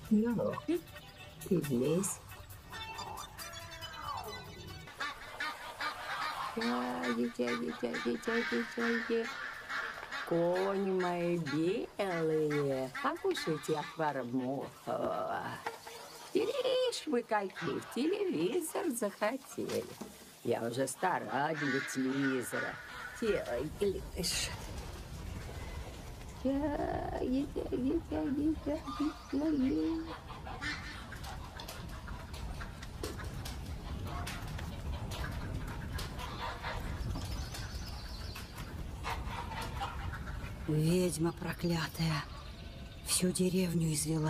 Ну, ты влезь. Тяги, тяги, тяги, тяги, тяги. Кони мои белые, покушайте отвар мохового. Ишь вы какие, в телевизор захотели. Я уже стара для телевизора. Тяги лишь. Тяги, тяги, тяги, тяги, тяги. Ведьма проклятая. Всю деревню извела.